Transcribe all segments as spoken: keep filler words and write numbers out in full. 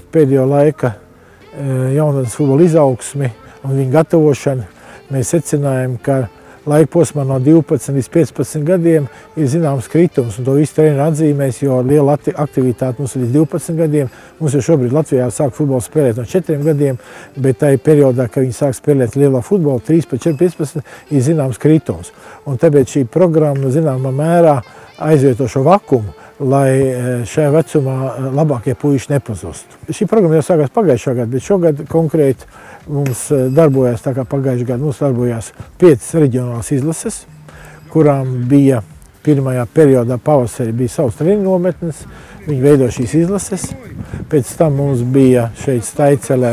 pēdējo laika jaunatnes futbola izaugsmi un viņu gatavošanu, mēs secinājām, ka laika posmā no divpadsmit līdz piecpadsmit gadiem ir zināms kritums, un to visu treneri atzīmēs, jo liela aktivitāte mums ir līdz divpadsmit gadiem. Mums jau šobrīd Latvijā sāk futbolu spēlēt no četriem gadiem, bet tajā periodā, kad viņi sāk spēlēt lielā futbolu, trīspadsmit, četrpadsmit, piecpadsmit, ir zināms kritums. Un tāpēc šī programma zināmā mērā aizvieto šo vakumu, lai šajā vecumā labākie puiši nepazustu. Šī programma jau sākās pagājušā gada, bet šogad konkrēti mums darbojās, tā kā pagājušā gada, mums darbojās piecas reģionālās izlases, kurām bija pirmajā periodā pavasarī bija savas treniņu nometnes, viņi veido šīs izlases. Pēc tam mums bija šeit Staicelē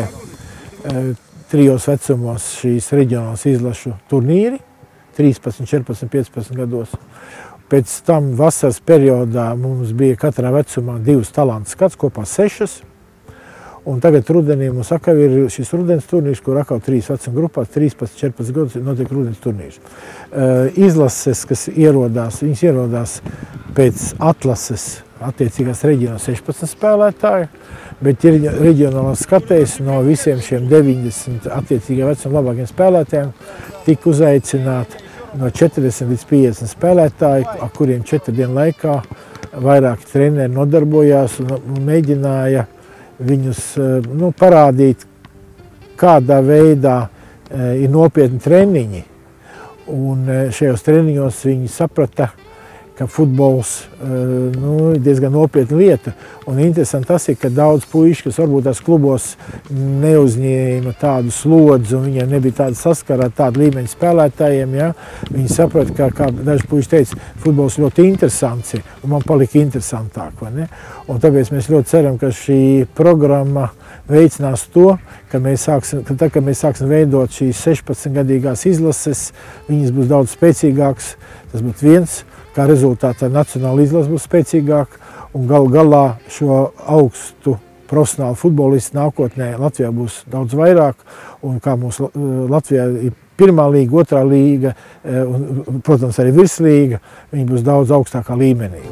trijos vecumos šīs reģionālās izlašu turnīri, trīspadsmit, četrpadsmit, piecpadsmit gados. Pēc tam vasaras periodā mums bija katrā vecumā divas talantu skats, kopā sešas. Un tagad rudenī mums atkal ir šis rudens turnīrs, kur atkal trīs vecuma grupās, trīspadsmit, četrpadsmit gadus notiek rudens turnīrs. Izlases, kas ierodās, viņas ierodās pēc atlases attiecīgās reģionālās sešpadsmit spēlētāju, bet reģionālās skatēs no visiem šiem deviņdesmit attiecīgā vecuma labākiem spēlētājiem tika uzaicināti no četrdesmit līdz piecdesmit spēlētāji, ar kuriem četru dienu laikā vairāki treneri nodarbojās un mēģināja viņus nu, parādīt, kādā veidā ir nopietni treniņi. Un šajos treniņos viņi saprata, ka futbols nu, ir diezgan nopietna lieta. Un interesanti tas ir, ka daudz puiši, kas varbūt tās klubos neuzņēma tādu slodzi un viņiem nebija tāda saskara ar tādu līmeņu spēlētājiem, ja? Viņi saprata, ka, kā daži puiši teica, futbols ļoti interesants ir, un man palika interesantāk, vai ne? Un tāpēc mēs ļoti ceram, ka šī programma veicinās to, ka mēs sāksim, ka tā, kad mēs sāksim veidot šīs sešpadsmitgadīgās izlases, viņas būs daudz spēcīgākas, tas būtu viens. Kā rezultātā nacionāla izlase būs spēcīgāka un galu galā šo augstu profesionālu futbolistu nākotnē Latvijā būs daudz vairāk. Un kā mums Latvijā ir pirmā līga, otrā līga un, protams, arī virslīga, viņi būs daudz augstākā līmenī.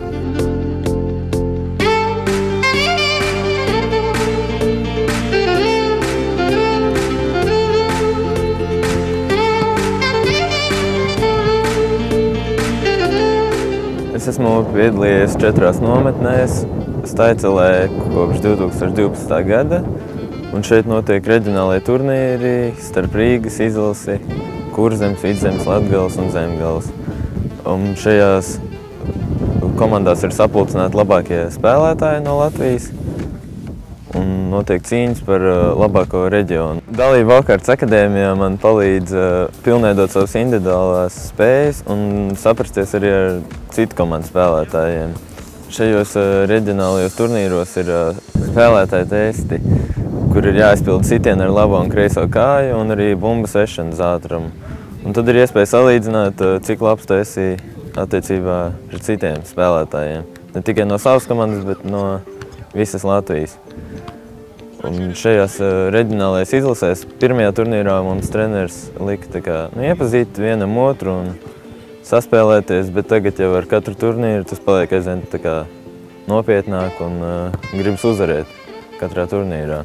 Es esmu piedalījies četrās nometnēs Staicelē kopš divi tūkstoši divpadsmitā gada, un šeit notiek reģionālie turnīri starp Rīgas izlasi, Kurzemes, Vidzemes, Latgales un Zemgales. Un šajās komandās ir sapulcināti labākie spēlētāji no Latvijas, un notiek cīņas par labāko reģionu. Dalība Valkārtas akadēmijā man palīdz pilnveidot savas individuālās spējas un saprasties arī ar citu komandu spēlētājiem. Šajos reģionālajos turnīros ir spēlētāji testi, kur ir jāizpild sitieni ar labo un kreiso kāju un arī bumbu sešanas ātrumu. Un tad ir iespēja salīdzināt, cik labs tu esi attiecībā pret citiem spēlētājiem. Ne tikai no savas komandas, bet no visas Latvijas. Un šajās reģionālajās izlasēs pirmajā turnīrā mums treneris lika tā kā, nu, iepazīt vienam otru un saspēlēties, bet tagad jau ar katru turnīru tas paliek aizvien tā kā nopietnāk un uh, gribas uzvarēt katrā turnīrā.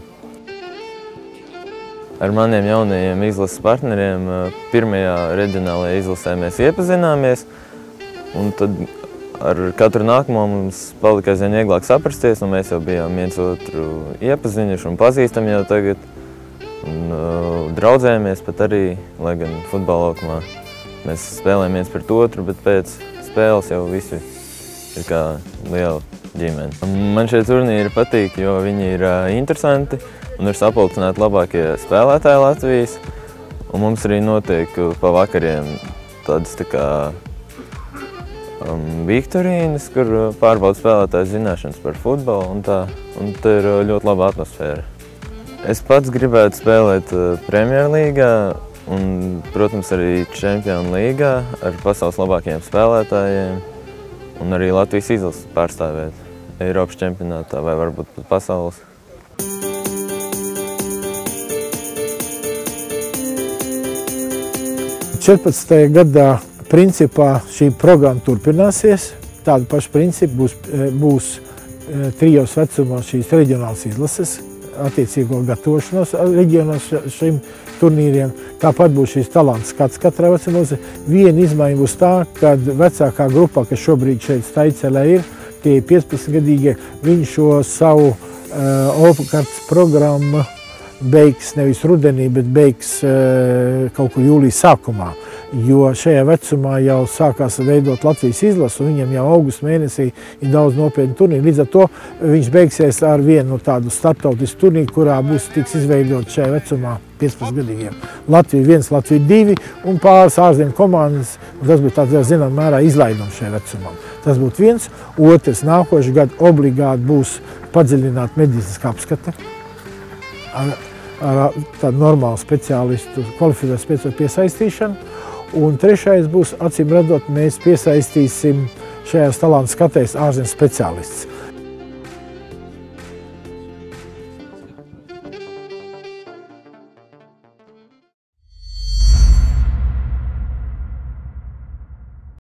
Ar maniem jaunajiem izlases partneriem uh, pirmajā reģionālajā izlasē mēs iepazināmies, un tad ar katru nākamo mums palika aizvien vieglāk saprasties, un mēs jau bijām viens otru iepazinuši un pazīstam jau tagad, un uh, draudzējamies pat arī, lai gan futbola laukumā mēs spēlējam viens pret otru, bet pēc spēles jau visi ir kā liela ģimene. Man šie turnīri patīk, jo viņi ir uh, interesanti un ir sapulcināti labākie spēlētāji Latvijas. Un mums arī notiek pa vakariem tādas tā kā um, viktorīnas, kur pārbauda spēlētāju zināšanas par futbolu, un tā, un tā ir ļoti laba atmosfēra. Es pats gribētu spēlēt uh, Premjerlīgā, un, protams, arī Čempionu līgā ar pasaules labākajiem spēlētājiem un arī Latvijas izlases pārstāvēt Eiropas čempionātā vai varbūt pat pasaules. četrpadsmitajā gadā principā šī programma turpināsies. Tāda paša principa būs, būs trijos vecumos šīs reģionālas izlases attiecīgo gatavošanos reģionos šim turnīriem. Tāpat būs šīs talantu skats katrā vecumā. Viena izmaiņa būs tā, ka vecākā grupā, kas šobrīd šeit Staicelē ir, tie piecpadsmitgadīgie, viņi šo savu uh, obligātu programmu beigs nevis rudenī, bet beigs uh, kaut kur jūlijas sākumā. Jo šajā vecumā jau sākās veidot Latvijas izlasu, un viņam jau augusta mēnesī ir daudz nopietni turnīri. Līdz ar to viņš beigsies ar vienu no tādu starptautisku turnīru, kurā būs tiks izveidot šajā vecumā piecpadsmitgadīgiem. Latvija viens, Latvija divi un pāris ārzemju komandas. Tas būtu tāds, zinām, mērā izlaidums šajā vecumā. Tas būtu viens. Otrs, nākošais gadu obligāti būs padziļināt medicīniskā apskata ar, ar tādu normālu speciālistu, kvalificētu speciālistu piesaistīšanu. Un trešais būs, acīm redzot, mēs piesaistīsim šajās talantu skatēs ārzemju speciālistus.